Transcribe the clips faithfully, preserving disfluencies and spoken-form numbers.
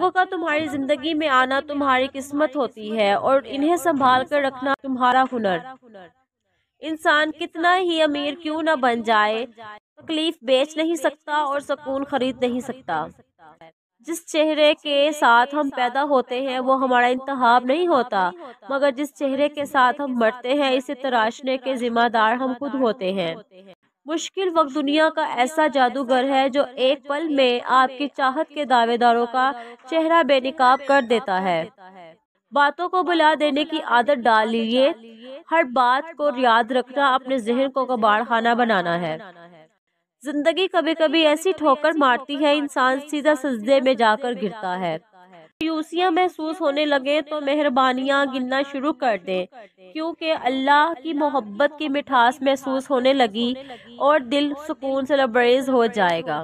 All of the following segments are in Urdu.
لوگوں کا تمہاری زندگی میں آنا تمہاری قسمت ہوتی ہے اور انہیں سنبھال کر رکھنا تمہارا ہنر۔ انسان کتنا ہی امیر کیوں نہ بن جائے، تکلیف بیچ نہیں سکتا اور سکون خرید نہیں سکتا۔ جس چہرے کے ساتھ ہم پیدا ہوتے ہیں وہ ہمارا انتخاب نہیں ہوتا، مگر جس چہرے کے ساتھ ہم مرتے ہیں اسے تراشنے کے ذمہ دار ہم خود ہوتے ہیں۔ مشکل وقت دنیا کا ایسا جادوگر ہے جو ایک پل میں آپ کی چاہت کے دعوے داروں کا چہرہ بے نقاب کر دیتا ہے۔ باتوں کو بلا دینے کی عادت ڈال لیجیے، ہر بات کو یاد رکھنا اپنے ذہن کو کباڑ خانہ بنانا ہے۔ زندگی کبھی کبھی ایسی ٹھوکر مارتی ہے انسان سیدھا سجدے میں جا کر گرتا ہے۔ مایوسیاں محسوس ہونے لگے تو مہربانیاں گننا شروع کر دیں، کیونکہ اللہ کی محبت کی مٹھاس محسوس ہونے لگی اور دل سکون سے لبریز ہو جائے گا۔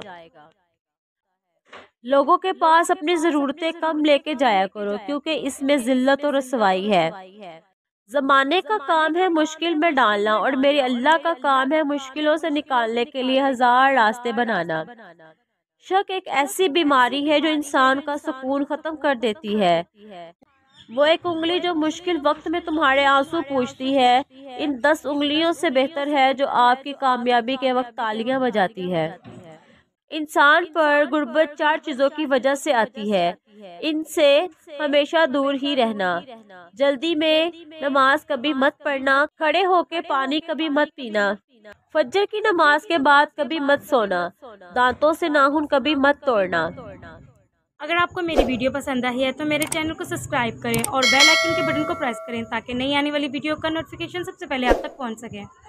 لوگوں کے پاس اپنی ضرورتیں کم لے کے جایا کرو، کیونکہ اس میں ذلت اور رسوائی ہے۔ زمانے کا کام ہے مشکل میں ڈالنا اور میری اللہ کا کام ہے مشکلوں سے نکالنے کے لیے ہزار راستے بنانا۔ شک ایک ایسی بیماری ہے جو انسان کا سکون ختم کر دیتی ہے۔ وہ ایک انگلی جو مشکل وقت میں تمہارے آنسو پوچھتی ہے ان دس انگلیوں سے بہتر ہے جو آپ کی کامیابی کے وقت تالیاں بجاتی ہے۔ انسان پر غربت چار چیزوں کی وجہ سے آتی ہے، ان سے ہمیشہ دور ہی رہنا، جلدی میں نماز کبھی مت پڑھنا، کھڑے ہو کے پانی کبھی مت پینا، فجر کی نماز کے بعد کبھی مت سونا، دانتوں سے ناخن کبھی مت توڑنا۔ اگر آپ کو میری ویڈیو پسند آئی ہے تو میرے چینل کو سبسکرائب کریں اور بیل آئیکن کے بٹن کو پریس کریں تاکہ نئی آنے والی ویڈیو کا نوٹیفیکیشن سب سے پہلے آپ تک پہنچ سکے۔